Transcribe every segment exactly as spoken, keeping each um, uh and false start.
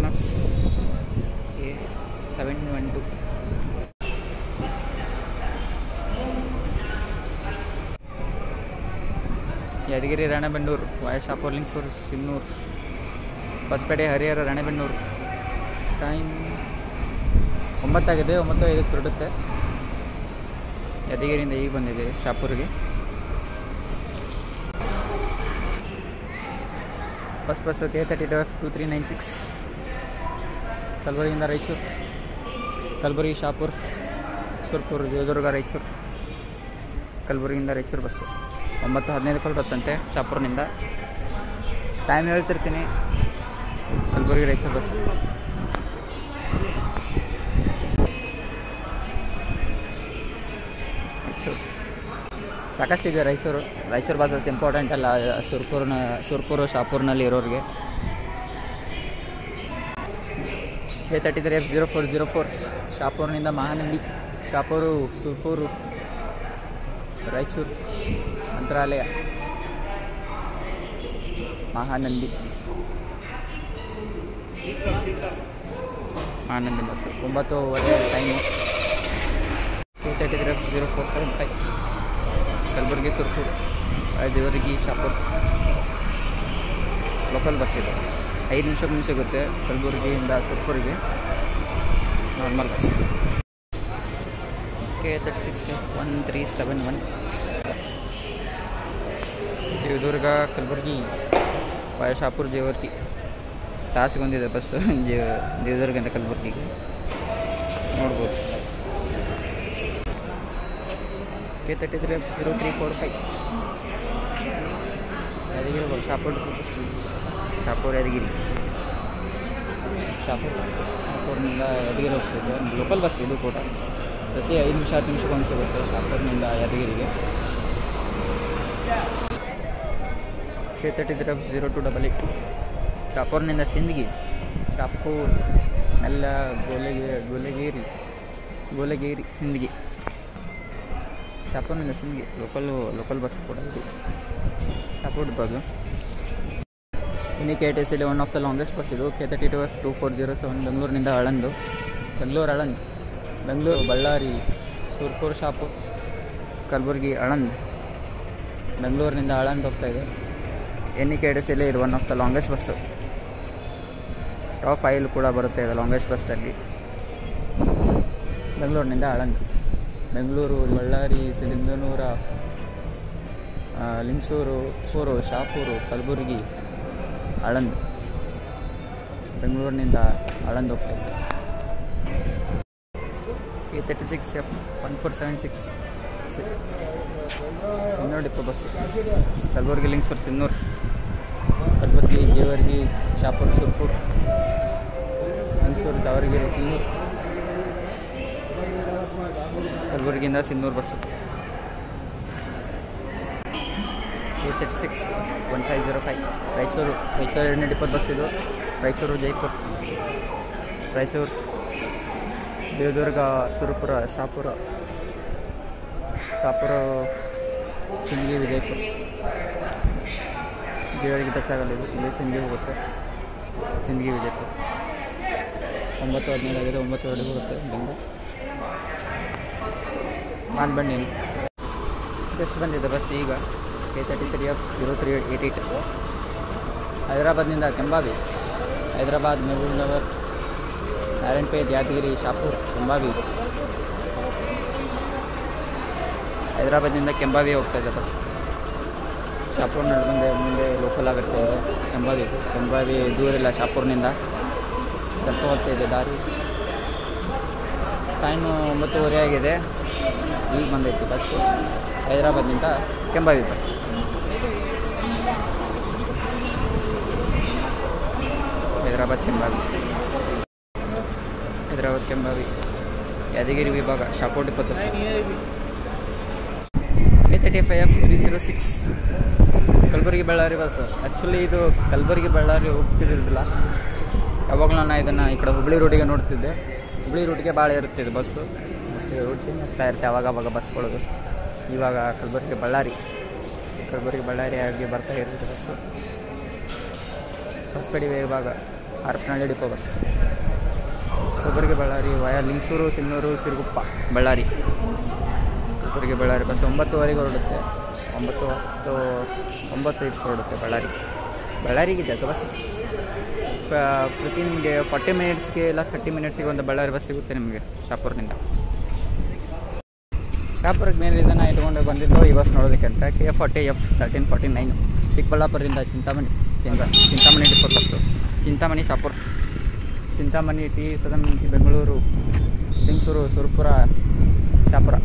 One F A seven one two. Yadgir Ranebennur via Shahapur Lingsugur Sindhanur Hospet Harihar Ranebennur. Time ಒಂಬತ್ತಾಗಿದೆ, ಒಂಬತ್ತು ಐದಕ್ಕೆ ಹೊರಡುತ್ತೆ. ಯಾದಗಿರಿಯಿಂದ ಈಗ ಬಂದಿದೆ ಶಾಪುರಿಗೆ. First bus K thirty two F two three nine six ಕಲಬುರಗಿಯಿಂದ ರಾಯಚೂರು, ಕಲಬುರಗಿ ಶಾಪುರ್ ಸುರ್ಪುರ್ ದೇವದುರ್ಗ ರಾಯಚೂರು, ಕಲಬುರಗಿಯಿಂದ ರಾಯಚೂರು ಬಸ್ಸು ಒಂಬತ್ತು ಹದಿನೈದು ಹೊರಡುತ್ತಂತೆ ಶಾಪುರ್ನಿಂದ. ಟೈಮ್ ಹೇಳ್ತಿರ್ತೀನಿ. ಕಲಬುರಗಿ ರಾಯಚೂರು ಬಸ್ಸು. ರಾಯಚೂರು ಸಾಕಷ್ಟಿದೆ. ರಾಯಚೂರು ರಾಯಚೂರು ಬಸ್ ಅಷ್ಟು ಇಂಪಾರ್ಟೆಂಟ್ ಅಲ್ಲ ಸುರ್ಪುರ್ನ ಸುರ್ಪುರು ಶಾಪುರ್ನಲ್ಲಿ ಇರೋರಿಗೆ. K thirty three F zero four zero four ಶಾಪುರ್ನಿಂದ ಮಹಾನಂದಿ, ಶಾಪುರು ಸುರ್ಪುರು ರಾಯಚೂರು ಮಂತ್ರಾಲಯ ಮಹಾನಂದಿ ಮಹಾನಂದಿ ಬಸ್ಸು ಒಂಬತ್ತುವರೆ time. K thirty three F zero four seven five Kalaburagi Surpur ದೇವರಿಗೆ ಶಾಪುರ್ ಲೋಕಲ್ ಬಸ್ ಇದೆ. ಐದು ನಿಮಿಷ ನಿಮಿಷ ಸಿಗುತ್ತೆ ಕಲಬುರಗಿಯಿಂದ ಸುರ್ಪುರಿಗೆ normal bus. K thirty six F one three seven one Devadurga Kalaburagi via Shahapur Jevargi. ತಾಸಿಗೊಂದಿದೆ ಬಸ್ ಜೇ ದೇವದುರ್ಗದಿಂದ ಕಲಬುರಗಿಗೆ ನೋಡ್ಬೋದು. K thirty three F zero three four five Yadgir Shahapur Shahapur Yadgir Shahapur ಶಾಪುರ್ನಿಂದ Yadgir ಹೋಗ್ತಿದೆ. ಲೋಕಲ್ ಬಸ್ ಇದು ಕೂಡ ಪ್ರತಿ ಐದು ನಿಮಿಷ ಹತ್ತು ನಿಮಿಷಕ್ಕೊಂದು ಸಿಗುತ್ತೆ ಶಾಪುರ್ನಿಂದ ಯಾದಗಿರಿಗೆ. K thirty three F zero two double eight ಶಾಪುರ್ನಿಂದ ಸಿಂದಗಿ, ಶಾಪುರ್ ಎಲ್ಲ ಗೋಲಗಿ ಗೋಲಗೇರಿ ಗೋಲಗೇರಿ ಸಿಂದಗಿ, ಶಾಪುರ್ನಿಂದ ಸಿಂದಗಿ ಲೋಕಲ್ಲು ಲೋಕಲ್ ಬಸ್ ಕೂಡ ಇದು ಶಾಪುರ್ ಬಸ್ಸು. ಇನ್ನು ಕೆ ಟಿ ಎಸ್ ಇಲ್ಲಿ one of the longest bus ಇದು. K thirty two F two four zero seven ಬೆಂಗಳೂರಿನಿಂದ ಆಳಂದು, ಬೆಂಗಳೂರು ಆಳಂದ್, ಬೆಂಗಳೂರು ಬಳ್ಳಾರಿ ಸುರ್ಪುರ್ ಶಾಪುರ್ ಕಲಬುರಗಿ ಆಳಂದ್, ಬೆಂಗಳೂರಿನಿಂದ ಆಳಂದ್ ಹೋಗ್ತಾ ಇದೆ. N E K T S ಇಲ್ಲಿ ಇದು one of the longest bus. Top file ಕೂಡ ಬರುತ್ತೆ ಇದು ಲಾಂಗೆಸ್ಟ್ ಬಸ್ಸಲ್ಲಿ. ಬೆಂಗಳೂರಿನಿಂದ ಆಳಂದ್, ಬೆಂಗಳೂರು ಬಳ್ಳಾರಿ ಸಿಲಿಂಗನೂರ ಲಿಂಗಸೂರು ಸೂರು ಶಾಪುರು ಕಲಬುರಗಿ ಆಳಂದ್, ಬೆಂಗಳೂರಿನಿಂದ ಆಳಂದ್ ಹೋಗ್ತಾ ಇದೆ. K thirty six F one four seven six Sindhanur depot bus. Kalaburagi Lingsugur Sindhanur, Kalaburagi Jevargi Shahapur Surpur Lingsugur Davanagere Sindhanur, ಕಲಬುರಗಿಯಿಂದ Sindhanur bus. K thirty six one five zero five Raichur Raichur ಎರಡನೇ ಡಿಪೋ ಬಸ್ ಇದು. ರಾಯಚೂರು ಜೈಪುರ, ರಾಯಚೂರು ದೇವದುರ್ಗ ಸುರಪುರ ಶಾಪುರ ಶಾಪುರ ಸಿಂದಗಿ ವಿಜಯಪುರ ಜೇವರ್ಗಿ ಟಚ್ ಆಗಲ್ಲ ಇದು. ಇಲ್ಲಿ ಸಿಂದಗಿ ಹೋಗುತ್ತೆ, ಸಿಂದಗಿ ವಿಜಯಪುರ. ಒಂಬತ್ತು ಹದಿನೈದು ಆಗಿದೆ, ಒಂಬತ್ತುವರೆಗೆ ಹೋಗುತ್ತೆ ಇಲ್ಲಿಂದ. ನಾನು ಬನ್ನಿ ಜಸ್ಟ್ ಬಂದಿದ್ದೆ ಬಸ್ ಈಗ. K thirty three F zero three eight eight ಹೈದರಾಬಾದ್ನಿಂದ ಕೆಂಬಾವಿ, ಹೈದರಾಬಾದ್ ಮೆಹಬೂಬ್ ನಗರ್ ನಾರಾಯಣಪೇಟ್ ಯಾದಗಿರಿ ಶಾಪುರ್ ಕೆಂಬಾವಿ. ಹೈದರಾಬಾದ್ನಿಂದ ಕೆಂಬಾವಿ ಹೋಗ್ತಾ ಇದೆ ಬಸ್. ಶಾಪುರ್ ನಡು ಮುಂದೆ ಮುಂದೆ ಲೋಕಲ್ ಆಗುತ್ತೆ ಕೆಂಬಾವಿ. ಕೆಂಬಾವಿ ದೂರಿಲ್ಲ ಶಾಪುರ್ನಿಂದ, ಸ್ವಲ್ಪ ಹೋಗ್ತಾ ಇದೆ ದಾರಿ. ಟೈಮು ಒಂಬತ್ತುವರೆ ಆಗಿದೆ, ಈಗ ಬಂದೈತಿ ಬಸ್ಸು. ಹೈದರಾಬಾದ್ನಿಂದ ಕೆಂಬಾವಿ ಬಸ್. ಹೈದರಾಬಾದ್ ಕೆಂಬಾವಿ, ಹೈದರಾಬಾದ್ ಕೆಂಬಾವಿ ಯಾದಗಿರಿ ವಿಭಾಗ Shahapur depot bus. K thirty five F three zero six Kalaburagi Ballari bus. Actually ಇದು ಕಲಬುರಗಿ ಬಳ್ಳಾರಿ ಹೋಗ್ತಿದ್ದಿಲ್ಲ, ಯಾವಾಗಲೂ ನಾನು ಇದನ್ನು ಈ ಕಡೆ ಹುಬ್ಬಳ್ಳಿ ರೋಡಿಗೆ ನೋಡ್ತಿದ್ದೆ. ಹುಬ್ಬಳ್ಳಿ ರೂಟ್ಗೆ ಭಾಳ ಇರುತ್ತೆ ಇದು ಬಸ್ಸು. ಅಷ್ಟೇ ರೂಟ್ ಚೇಂಜ್ ಆಗ್ತಾ ಇರುತ್ತೆ ಆವಾಗ ಆವಾಗ ಬಸ್ಗಳದು. ಇವಾಗ ಕಲಬುರಗಿ ಬಳ್ಳಾರಿ ಕಲಬುರಗಿ ಬಳ್ಳಾರಿ ಆಗಿ ಬರ್ತಾ ಇರುತ್ತೆ ಬಸ್ಸು. ಹೊಸಪೇಟೆ ವಿಭಾಗ Harapanahalli depot bus. Kalaburagi Ballari via Lingsugur, Sindhanur, Siruguppa, Ballari. Kalaburagi Ballari bus ಒಂಬತ್ತುವರೆಗೆ ಹೊರಡುತ್ತೆ. ಒಂಬತ್ತು ಹತ್ತು ಒಂಬತ್ತು ಇಟ್ಟು ಹೊರಡುತ್ತೆ ಬಳ್ಳಾರಿ. ಬಳ್ಳಾರಿಗೆ ಜಾಗ ಬಸ್ ಪ್ರತಿ ನಿಮಗೆ ಫಾರ್ಟಿ ಮಿನಿಟ್ಸ್ಗೆ ಇಲ್ಲ ಥರ್ಟಿ ಮಿನಿಟ್ಸಿಗೆ ಒಂದು ಬಳ್ಳಾರಿ ಬಸ್ ಸಿಗುತ್ತೆ ನಿಮಗೆ ಶಾಪುರ್ನಿಂದ. ಶಾಪುರಕ್ಕೆ ಮೇನ್ ರೀಸನ್ ಇಟ್ಕೊಂಡು ಬಂದಿದ್ದು ಈ ಬಸ್ ನೋಡೋದಕ್ಕೆ ಅಂತ. K F forty F thirteen forty nine ಚಿಕ್ಕಬಳ್ಳಾಪುರದಿಂದ ಚಿಂತಾಮಣಿ ಚಿಂತ ಚಿಂತಾಮಣಿ ಡಿಪೋ ಬಸ್ಸು. ಚಿಂತಾಮಣಿ ಶಾಪುರ್, ಚಿಂತಾಮಣಿ ಟಿ ಸದನ್ ಬೆಂಗಳೂರು, ಲಿಂಗಸೂರು, ಸುರಪುರ, ಶಾಪುರ.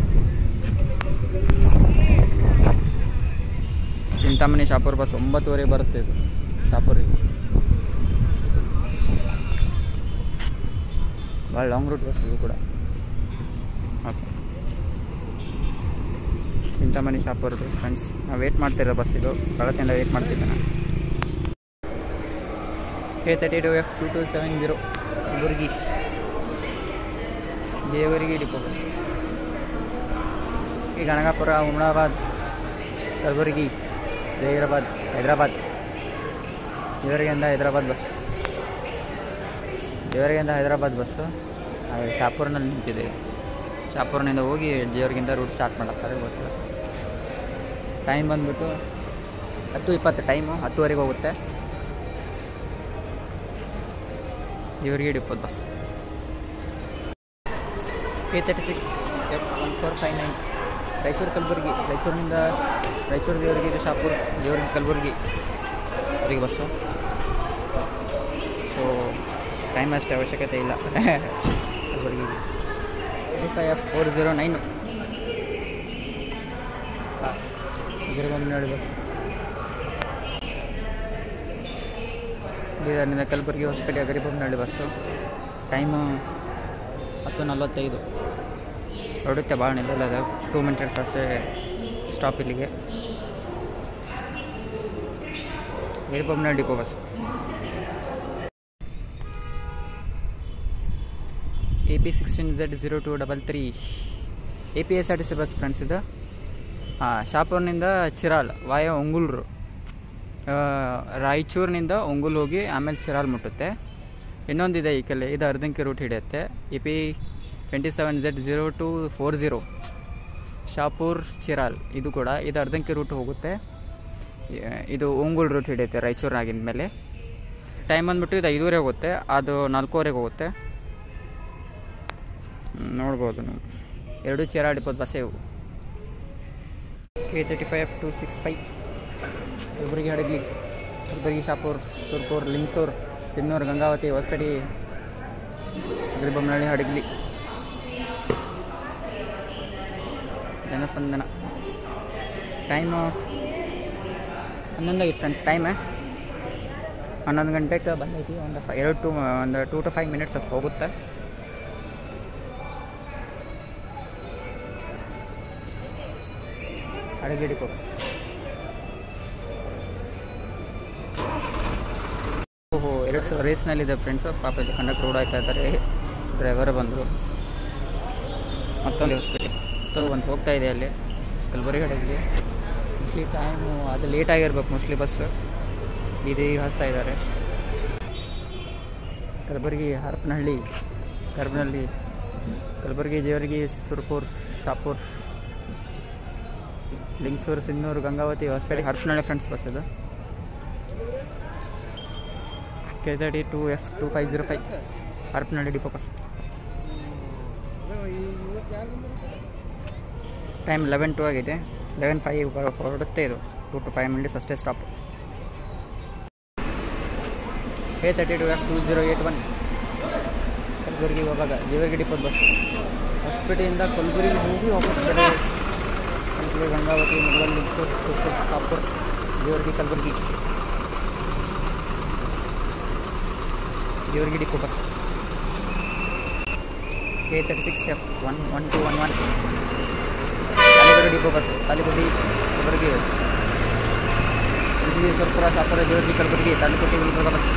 ಚಿಂತಾಮಣಿ ಶಾಪುರ್ ಬಸ್ ಒಂಬತ್ತುವರೆಗೆ ಬರುತ್ತೆ ಇದು ಶಾಪುರಿಗೆ. ಭಾಳ ಲಾಂಗ್ ರೂಟ್ ಬಸ್ ಇದು ಕೂಡ. ಓಕೆ, ಚಿಂತಾಮಣಿ ಶಾಪುರ್ದು ಫ್ರೆಂಡ್ಸ್ ನಾವು ವೇಟ್ ಮಾಡ್ತಿರೋ ಬಸ್ ಇದು. ಕಳತಿಂದ ವೇಟ್ ಮಾಡ್ತಿದ್ದೆ ನಾನು. K thirty two F two two seven zero Kalaburagi ದೇವರಿಗೆ ಡಿಪೋ ಬಸ್. ಈ ಗಣಗಾಪುರ, ಹುಮನಾಬಾದ್, ಕಲಬುರಗಿ, ಜಹೀರಾಬಾದ್, ಹೈದರಾಬಾದ್. ದೇವರಿಗೆಯಿಂದ ಹೈದರಾಬಾದ್ ಬಸ್. ದೇವರಿಗೆಯಿಂದ ಹೈದರಾಬಾದ್ ಬಸ್ಸು ಶಾಪುರ್ನಲ್ಲಿ ನಿಂತಿದೆ. ಶಾಪುರ್ನಿಂದ ಹೋಗಿ ದೇವರಿಗಿಂದ ರೂಟ್ ಸ್ಟಾರ್ಟ್ ಮಾಡುತ್ತಾರೆ. ಗೊತ್ತಿಲ್ಲ. ಟೈಮ್ ಬಂದುಬಿಟ್ಟು ಹತ್ತು ಇಪ್ಪತ್ತು ಟೈಮು. ಹತ್ತುವರೆಗೆ ಹೋಗುತ್ತೆ ದೇವರಿಗೆ ಡಿಪೋದ bus. K thirty six F one four five nine Raichur Kalaburagi. ರಾಯಚೂರಿನಿಂದ ರಾಯಚೂರು ದೇವರಿಗೆ, ಶಾಪುರ್ ದೇವರಿಗೆ, ಕಲಬುರಗಿ ಅವರಿಗೆ ಬಸ್ಸು. ಸೊ ಟೈಮ್ ಅಷ್ಟೇ ಅವಶ್ಯಕತೆ ಇಲ್ಲ ಕಲಬುರಗಿಗೆ. ಎ ಫೈ F four zero nine Hagaribommanahalli bus. ಬೀದರ್ನಿಂದ ಕಲಬುರಗಿ, ಹೊಸಪೇಟೆ, ಗರಿಬೊಮ್ಮನಹಳ್ಳಿ ಬಸ್ಸು. ಟೈಮು ಹತ್ತು ನಲ್ವತ್ತೈದು ಹೊರಡುತ್ತೆ. ಭಾಳ ನಿಲ್ಲಲ್ಲ, ಅದು ಟೂ ಮಿನಿಟ್ಸ್ ಅಷ್ಟೇ ಸ್ಟಾಪ್ ಇಲ್ಲಿಗೆ. Hagaribommanahalli depot bus. A P sixteen Z zero two double three A P S R T C bus friends ಇದು. ಹಾಂ, ಶಾಪುರ್ನಿಂದ ಚಿರಾಲ್ ವಾಯ ಒಂಗುಲ್ರು. ರಾಯಚೂರಿನಿಂದ ಒಂಗುಲ್ ಹೋಗಿ ಆಮೇಲೆ ಚಿರಾಲ್ ಮುಟ್ಟುತ್ತೆ. ಇನ್ನೊಂದಿದೆ ಈ ಕಲೆ, ಇದು ಅರ್ಧಂಕಿ ರೂಟ್ ಹಿಡಿಯುತ್ತೆ. A P twenty seven Z zero two four zero Shahapur Chirala. ಇದು ಕೂಡ ಇದು ಅರ್ಧಂಕಿ ರೂಟ್ ಹೋಗುತ್ತೆ. ಇದು ಒಂಗುಲ್ ರೂಟ್ ಹಿಡಿಯುತ್ತೆ ರಾಯಚೂರಿನಾಗಿನ ಮೇಲೆ. ಟೈಮ್ ಬಂದುಬಿಟ್ಟು ಇದು ಐದುವರೆಗೆ ಹೋಗುತ್ತೆ, ಅದು ನಾಲ್ಕೂವರೆಗೆ ಹೋಗುತ್ತೆ. ನೋಡ್ಬೋದು ನೀವು. ಎರಡು ಚಿರಾಲ್ ಡಿಪೋದ ಬಸ್ಸೇ ಇವು. K thirty five F two six five Kalaburagi Hadagali, Kalaburagi, Shahapur, Surpur, Lingsugur, Sindhanur, Gangavathi, Hospet, Hagaribommanahalli, Hadagali. Janaspandana. Time ಹನ್ನೊಂದಾಗಿತ್ತು ಫ್ರೆಂಡ್ಸ್. ಟೈಮೇ ಹನ್ನೊಂದು ಗಂಟೆಗೆ ಬಂದೈತಿ. ಒಂದು ಫೈ ಎರಡು ಟು ಒಂದು ಟೂ ಟು ಫೈವ್ ಮಿನಿಟ್ಸ್ ಅದು ಹೋಗುತ್ತೆ. Hadagali depot bus. ಓಹೋ, ಎರಡು ಸಾವಿರ ರೇಸ್ನಲ್ಲಿದೆ ಫ್ರೆಂಡ್ಸು. ಪಾಪ ಇದು ಕಂಡಕ್ಟರ್ ಓಡಾಯ್ತಾ ಇದ್ದಾರೆ. ಡ್ರೈವರ್ ಬಂದರು. ಮತ್ತೊಂದು ಹೊಸಪೇಟೆ ಮತ್ತೊಂದು ಒಂದು ಹೋಗ್ತಾ ಇದೆ ಅಲ್ಲಿ ಕಲಬುರಗಿ ಹಡಗಲಿ. ಮೋಸ್ಟ್ಲಿ ಟೈಮು ಅದು ಲೇಟ್ ಆಗಿರ್ಬೇಕು ಮೋಸ್ಟ್ಲಿ ಬಸ್ಸು. ಇದು ಈಗ ಹಚ್ತಾ ಇದ್ದಾರೆ. ಕಲಬುರಗಿ, ಹರಪನಹಳ್ಳಿ, ಹರಪನಹಳ್ಳಿ, ಕಲಬುರಗಿ, ಜೇವರ್ಗಿ, ಸುರಪುರ್, ಶಾಪುರ್, ಲಿಂಗಸೂರು, ಸಿನ್ನೂರು, ಗಂಗಾವತಿ, ಹೊಸಪೇಟೆ, ಹರಪನಹಳ್ಳಿ ಫ್ರೆಂಡ್ಸ್ ಬಸ್ ಇದು. K thirty two F two five zero five Harapanahalli depot bus. Time eleven two ಆಗಿದೆ. ಲೆವೆನ್ ಫೈವ್ ಹೊರಡುತ್ತೆ ಇದು. ಟು ಟು ಫೈವ್ ಮಿನಿಟ್ಸ್ ಅಷ್ಟೇ stop. K thirty two F two zero eight one Kalaburagi ಹೋಗಾಗ ಜೇವರ್ಗಿ ಡಿಪೋದ ಬಸ್. ಹೊಸಪೇಟೆಯಿಂದ ಕಲಬುರಗಿ ಹೋಗಿ ವಾಪಸ್ ಕಡೆ Kalaburagi, Gangavathi, Mudgal, Lingsugur, Surpur, Shahapur, Jevargi, Kalaburagi, Jevargi depot bus. K thirty six F one one two one one Talikoti depot bus. Talikoti, Kalaburagi, Surapura, Shahapur, Jevargi, Kalaburagi, Talikoti Gulbarga bus.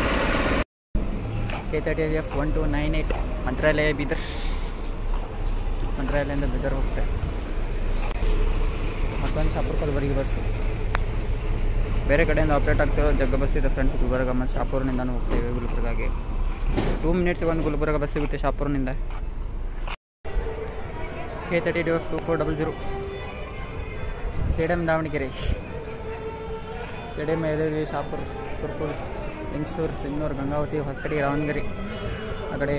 K thirty F one two nine eight Mantralayam, Bidar. ಮಂತ್ರಾಲಯದಿಂದ ಬೀದರ್ ಹೋಗ್ತಾರೆ. ಮತ್ತೊಂದು Shahapur, Kalaburagi bus. ಬೇರೆ ಕಡೆಯಿಂದ ಆಪ್ರೇಟ್ ಆಗ್ತಿರೋ ಜಗ್ಗ ಬಸ್ ಇದೆ ಫ್ರೆಂಡ್ಸ್. ಗುಲ್ಬರ್ಗ ಮತ್ತು ಶಾಪೂರ್ನಿಂದನೂ ಹೋಗ್ತೇವೆ ಗುಲ್ಬರ್ಗಾಗೆ. ಟೂ ಮಿನಿಟ್ಸ್ ಒಂದು ಗುಲ್ಬರ್ಗ ಬಸ್ ಸಿಗುತ್ತೆ ಶಾಪೂರ್ನಿಂದ. ಕೆ ತರ್ಟಿ ಡಿವರ್ಸ್ two four double zero Sedam Davanagere, Sedam ಎದುರಿಗೆ ಶಾಪುರ್, ಸುರ್ಪುರ್, ಲಿಂಗಸೂರು, ಸಿಂಗ್ನೂರು, ಗಂಗಾವತಿ, ಹೊಸಪೇಟೆ, ದಾವಣಗೆರೆ. ಆ ಕಡೆ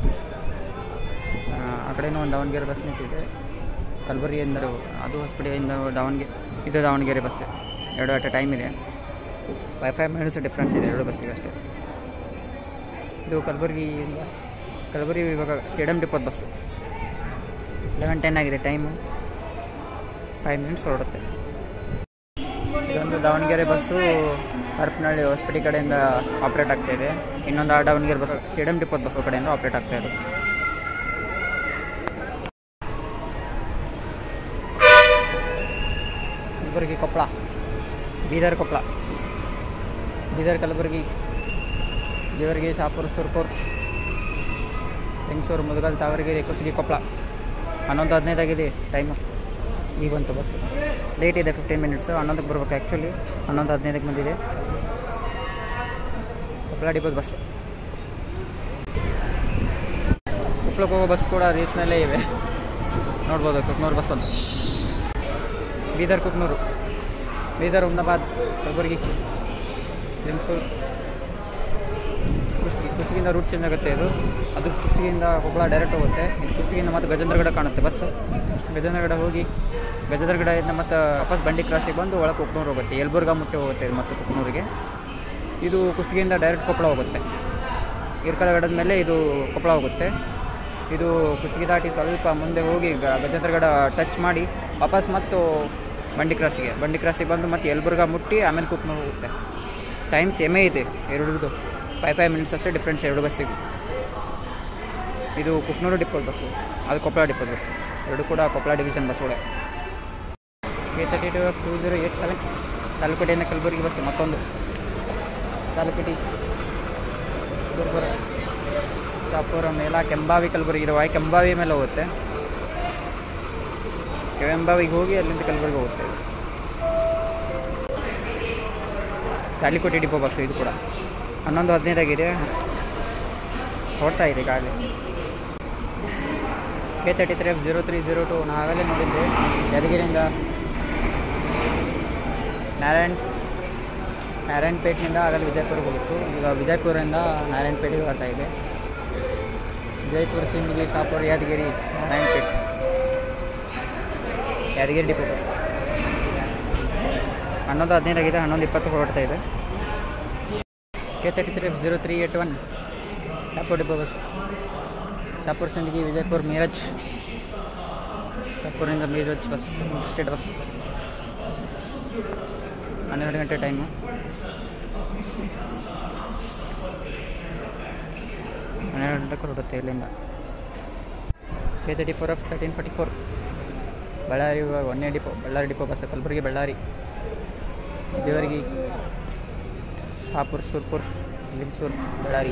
ಆ ಕಡೆನೂ ಒಂದು ದಾವಣಗೆರೆ ಬಸ್ ನಿಂತಿದೆ. ಕಲಬುರಗಿಯಿಂದ ಅದು ಹೊಸಪೇಟೆಯಿಂದ ದಾವಣಗೆರೆ, ಇದು ದಾವಣಗೆರೆ ಬಸ್. ಎರಡು ಅಟ್ ಟೈಮ್ ಇದೆ. ಫೈವ್ ಫೈವ್ ಮಿನಿಟ್ಸ್ ಡಿಫ್ರೆನ್ಸ್ ಇದೆ ಎರಡು ಬಸ್ಸಿಗೆ ಅಷ್ಟೇ. ಇದು ಕಲಬುರಗಿಯಿಂದ ಕಲಬುರಗಿ ಇವಾಗ ಸೇಡಮ್ ಡಿಪೋದ ಬಸ್ಸು. ಲೆವೆನ್ ಟೆನ್ ಆಗಿದೆ ಟೈಮು. ಫೈವ್ ಮಿನಿಟ್ಸ್ ಹೊರಡುತ್ತೆ. ಇದೊಂದು ದಾವಣಗೆರೆ ಬಸ್ಸು ಹರಪನಹಳ್ಳಿ ಹೊಸಪೇಟೆ ಕಡೆಯಿಂದ ಆಪ್ರೇಟ್ ಆಗ್ತಾಯಿದೆ. ಇನ್ನೊಂದು ಆ ದಾವಣಗೆರೆ ಬಸ್ ಸೇಡಮ್ ಡಿಪೋದ ಬಸ್ಸು ಕಡೆಯಿಂದ ಆಪ್ರೇಟ್ ಆಗ್ತಾಯಿದೆ. ಕಲಬುರಗಿ ಕೊಪ್ಪಳ, ಬೀದರ್ ಕೊಪ್ಪಳ, ಬೀದರ್ ಕಲಬುರಗಿ, ಜೇವರ್ಗಿ, ಶಾಪುರ್, ಸುರ್ಪುರ್, ಲಿಂಗಸೂರು, ಮುದಗಲ್, ತಾವರೆಗೆರೆ, ಕುಷ್ಟಗಿ, ಕೊಪ್ಪಳ. ಹನ್ನೊಂದು ಹದಿನೈದಾಗಿದೆ ಟೈಮು. ಈಗ ಬಂತು ಬಸ್ಸು. ಲೇಟ್ ಇದೆ ಫಿಫ್ಟೀನ್ ಮಿನಿಟ್ಸು. ಹನ್ನೊಂದಕ್ಕೆ ಬರ್ಬೇಕು ಆ್ಯಕ್ಚುಲಿ. ಹನ್ನೊಂದು ಹದಿನೈದಕ್ಕೆ ಬಂದಿದೆ. ಕೊಪ್ಪಳ ಡಿಪೋದ ಬಸ್ಸು. ಕೊಪ್ಪಳಕ್ಕೆ ಹೋಗೋ ಬಸ್ ಕೂಡ ರೀಸ್ನಲ್ಲೇ ಇವೆ, ನೋಡ್ಬೋದು. ಕುಕ್ನೂರು ಬಸ್ ಒಂದು. ಬೀದರ್ ಕುಕ್ನೂರು, ಬೀದರ್ ಹುಮ್ನಾಬಾದ್, ಕಲಬುರಗಿ, ಲಿಂಗಸೂರು, ಕುಷ್ಟಗಿ. ಕುಷ್ಟಗಿಯಿಂದ ರೂಟ್ ಚೇಂಜ್ ಆಗುತ್ತೆ ಇದು. ಅದು ಕುಷ್ಟಗಿಯಿಂದ ಕೊಪ್ಪಳ ಡೈರೆಕ್ಟ್ ಹೋಗುತ್ತೆ. ಇದು ಕುಷ್ಟಗಿಯಿಂದ ಮತ್ತು ಗಜೇಂದ್ರಗಡ ಕಾಣುತ್ತೆ ಬಸ್ಸು. ಗಜೇಂದ್ರಗಡ ಹೋಗಿ ಗಜೇಂದ್ರಗಡದಿಂದ ಮತ್ತು ವಾಪಸ್ ಬಂಡಿ ಕ್ರಾಸಿಗೆ ಬಂದು ಒಳಗೆ ಕುಕ್ನೂರು ಹೋಗುತ್ತೆ. ಯಲಬುರ್ಗಾ ಮುಟ್ಟಿ ಹೋಗುತ್ತೆ ಇದು ಮತ್ತು ಕುಕ್ನೂರಿಗೆ. ಇದು ಕುಷ್ಟಗಿಯಿಂದ ಡೈರೆಕ್ಟ್ ಕೊಪ್ಪಳ ಹೋಗುತ್ತೆ. ಇರ್ಕಲಗಡದ ಮೇಲೆ ಇದು ಕೊಪ್ಪಳ ಹೋಗುತ್ತೆ. ಇದು ಕುಷ್ಟಗಿ ದಾಟಿ ಸ್ವಲ್ಪ ಮುಂದೆ ಹೋಗಿ ಗಜೇಂದ್ರಗಡ ಟಚ್ ಮಾಡಿ ವಾಪಸ್ ಮತ್ತು ಬಂಡಿ ಕ್ರಾಸಿಗೆ ಬಂಡಿ ಕ್ರಾಸಿಗೆ ಬಂದು ಮತ್ತು ಯಲಬುರ್ಗಾ ಮುಟ್ಟಿ ಆಮೇಲೆ ಕುಕ್ನೂರು ಹೋಗುತ್ತೆ. ಟೈಮ್ ಸೇಮೇ ಇದೆ ಎರಡರದ್ದು. ಫೈವ್ ಫೈವ್ ಮಿನಿಟ್ಸ್ ಅಷ್ಟೇ ಡಿಫ್ರೆನ್ಸ್ ಎರಡು ಬಸ್ಸಿಗೆ. ಇದು ಕುಕ್ನೂರು ಡಿಪೋದ ಬಸ್ಸು, ಅದು ಕೊಪ್ಪಳ ಡಿಪೋದ ಬಸ್ಸು. ಎರಡು ಕೂಡ ಕೊಪ್ಪಳ ಡಿವಿಷನ್ ಬಸ್ಸುಗಳೇ. K thirty two two zero eight seven ತಾಲೂಕುಪೇಟೆಯಿಂದ ಕಲಬುರಗಿ ಬಸ್ಸು. ಮತ್ತೊಂದು ತಾಲೂಕುಪೇಟೆ, ಸುರ್ಪುರ, ಶಾಪುರ, ಮೇಲ, ಕೆಂಬಾವಿ, ಕಲಬುರಗಿ. ಇದು ವಾಯ್ ಕೆಂಬಾವಿ ಮೇಲೆ ಹೋಗುತ್ತೆ. ಕೆಂಬಾವಿಗೆ ಹೋಗಿ ಅಲ್ಲಿಂದ ಕಲಬುರಗಿ ಹೋಗುತ್ತೆ. ತಾಲಿಕೋಟೆ ಡಿಪೋ ಬಸ್ಸು ಇದು ಕೂಡ. ಹನ್ನೊಂದು ಹದಿನೈದಾಗಿದೆ, ಹೊಡ್ತಾ ಇದೆ ಗಾಳಿ. K thirty three F zero three zero two ನಾವೆಲ್ಲೇ ನೋಡಿದ್ದೆ. ಯಾದಗಿರಿಯಿಂದ ನಾರಾಯಣ್ ನಾರಾಯಣಪೇಟೆಯಿಂದ ಆಗಲ್ಲಿ ವಿಜಯಪುರಕ್ಕೆ ಹೋಗಿತ್ತು. ಈಗ ವಿಜಯಪುರದಿಂದ ನಾರಾಯಣಪೇಟೆಗೆ ಬರ್ತಾ ಇದೆ. Vijayapura, Sindagi, Shahapur, Yadgir, Narayanpet, Yadgir depot bus. ಹನ್ನೊಂದು ಹದಿನೈದಾಗಿದೆ, ಹನ್ನೊಂದು ಇಪ್ಪತ್ತು ಹೊರಡ್ತಾ ಇದೆ. K thirty three F zero three eight one Shahapur depot bus. Shahapur, Sindagi, Vijayapura, Miraj. ಶಾಪುರಿಂದ ಮೀರಜ್ ಬಸ್ ಸ್ಟೇಟ್ ಬಸ್. ಹನ್ನೆರಡು ಗಂಟೆ ಟೈಮು. ಹನ್ನೆರಡು ಗಂಟೆಗೆ ಹೊರಡುತ್ತೆ ಇಲ್ಲಿಂದ. K thirty four F thirteen forty four Ballari ಒಂದನೇ depot, Ballari depot bus. Kalaburagi, Ballari, ದೇವರಗಿ, Shahapur, Surpur, Lingsugur, Ballari,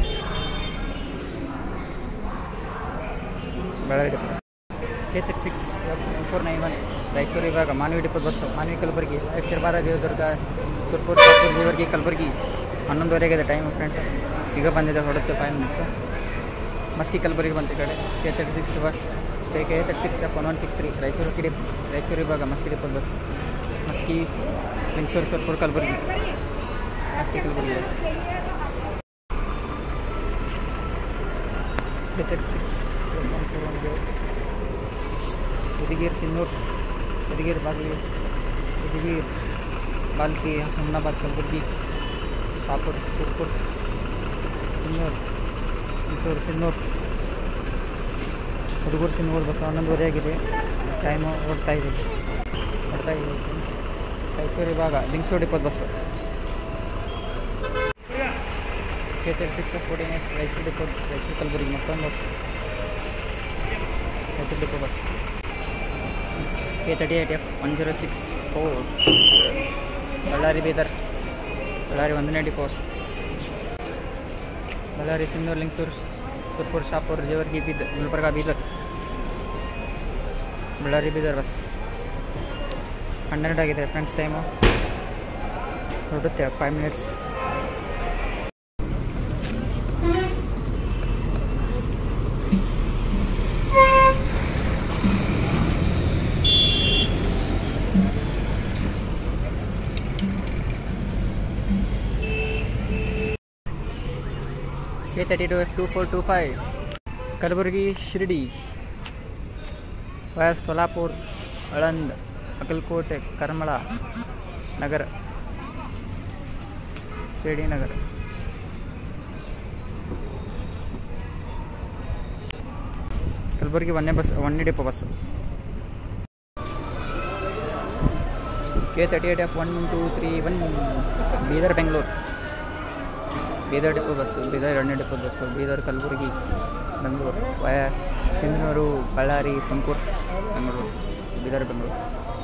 Ballari depot. K thirty six F four nine one Raichur ಇವಾಗ ಮಾನವಿ ಡಿಪೋ ಬಸ್ಸು. ಮಾನವಿ, ಕಲಬುರಗಿ, ಶಿರ್ಬಾರ, ದೇವದುರ್ಗ, ಸುರ್ಪುರ್, ಶಾಪುರ್, ದೇವರಗಿ, ಕಲಬುರಗಿ. ಹನ್ನೊಂದುವರೆಗೆ ಇದೆ ಟೈಮ್ ಫ್ರೆಂಡ್ಸ್. ಈಗ ಬಂದಿದೆ, ಹೊರಡುತ್ತೆ ಫೈವ್ ಮಿನಿಟ್ಸು. ಮಸ್ಕಿ, ಕಲಬುರಗಿ ಬಂತು ಈ ಕಡೆ. K thirty six bus K thirty six F one one six three Raichur ಕಿಡಿ ರಾಯಚೂರು ಇವಾಗ Maski depot bus. Maski, Lingsugur, Surpur, Kalaburagi, Maski, Kalaburagi. K thirty six one four one zero Udgir, Sindhanur, Udgir, Bagali, Udgir, ಬಾಲ್ಕಿ, ಹುಮ್ನಾಬಾದ್, ಕಲಬುರಗಿ, ಶಾಪುರ್, ಸುರ್ಪುರ್, ಸಿನ್ನೂರು, ಲಿಂಗಸೂರು, ಸಿನ್ನೂರು, ಹುಡುಗರು, ಸಿನ್ನೂರು ಬಸ್. ಹನ್ನೊಂದುವರೆ ಆಗಿದೆ ಟೈಮು. ಓಡ್ತಾ ಇದೆ ಓಡ್ತಾ ಇದೆ ರಾಯಚೂರು ಇವಾಗ ಲಿಂಗಸೂರು ಡಿಪೋದ bus. K thirty six fourteen eight Raichur depot, Raichur, Kalaburagi. ಮತ್ತೊಂದು bus Raichur depot bus. K thirty eight F one zero six four Ballari, Bidar, Ballari ಒಂದನೇ ಡಿಪೋಸ್. ಬಳ್ಳಾರಿ, ಸಿನ್ನೂರು, ಲಿಂಗಸೂರು, ಸುರ್ಪುರ್, ಶಾಪುರ್, ಜೇವರ್ಗಿ, ಬೀದರ್, ಗುಲ್ಬರ್ಗ, ಬೀದರ್, ಬಳ್ಳಾರಿ, ಬೀದರ್ ಬಸ್. ಹನ್ನೆರಡು ಆಗಿದೆ ಫ್ರೆಂಡ್ಸ್ ಟೈಮು. ಹೊರಡುತ್ತೆ five minutes. K thirty two F two four two five Kalaburagi Shirdi via Solapur Aland Akkalkot Karmala Nagar Shirdi ನಗರ. ಕಲಬುರಗಿ ಒಂದೇ bus ಒಂದೇ depot bus. K thirty eight F one two three one Bidar Bengaluru. Bidar depot bus, Bidar ಎರಡನೇ depot bus, Bidar Kalaburagi Bengaluru via Sindhanur Ballari Tumakuru Bengaluru Bidar Bengaluru.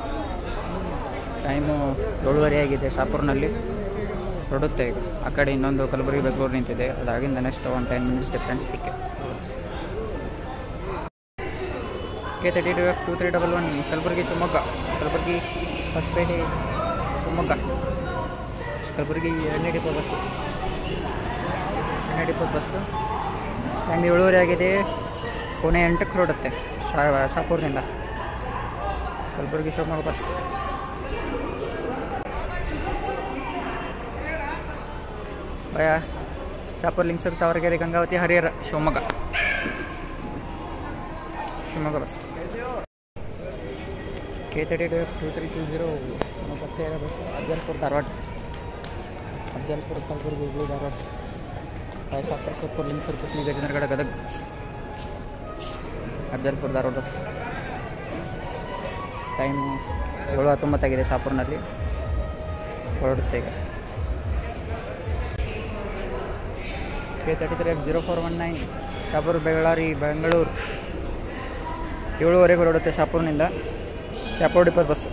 Time ಏಳುವರೆ ಆಗಿದೆ. ಶಾಪುರ್ನಲ್ಲಿ ಹೊರಡುತ್ತೆ ಈಗ. ಆ ಕಡೆ ಇನ್ನೊಂದು ಕಲಬುರಗಿ ಬೆಂಗಳೂರು ನಿಂತಿದೆ. ಅದಾಗಿಂದ next one ten minutes difference ಇದಕ್ಕೆ. K thirty two F two three double one Kalaburagi Shivamogga. Kalaburagi Hosapete Shivamogga. Kalaburagi ಎರಡನೇ ಡಿಪೋ ಬಸ್ಸು ಎರಡನೇ ಡಿಪೋ ಬಸ್ಸು. ಟೈಮ್ ಏಳುವರೆ ಆಗಿದೆ. ಪುಣೆ ಎಂಟಕ್ಕೆ ಹೊರಡುತ್ತೆ ಶಾ ಶಾಪುರ್ನಿಂದ. Kalaburagi Shivamogga bus. Via Shapur Lingsugur Tavaragera Gangavati Harihar Shivamogga Shivamogga bus. K thirty two F two three two zero ಮೂವತ್ತೇಳು bus. Afzalpur Dharwad. Afzalpur Kalaburagi Hubli Dharwad. Shapur super Lingsugur Kushtagi Gajendragad Gadag. Afzalpur Dharwad bus. Time ಏಳು ಹತ್ತೊಂಬತ್ತಾಗಿದೆ. ಶಾಪುರ್ನಲ್ಲಿ ಹೊರಡುತ್ತೆ ಈಗ. K thirty three F zero four one nine Shapur Ballari Bengaluru. ಏಳುವರೆಗೆ ಹೊರಡುತ್ತೆ ಶಾಪುರ್ನಿಂದ. Shapur depot bus.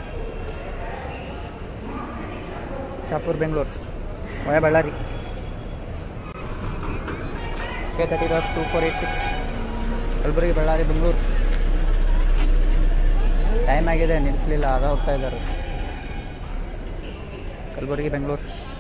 Shapur Bengaluru via Ballari. K thirty dot two four eight six Kalaburagi Ballari Bengaluru. Time ಆಗಿದೆ, ನಿಲ್ಲಿಸಲಿಲ್ಲ, ಆಗ ಹೋಗ್ತಾ ಇದ್ದಾರೆ. ಕಲಬುರಗಿ ಬೆಂಗಳೂರು.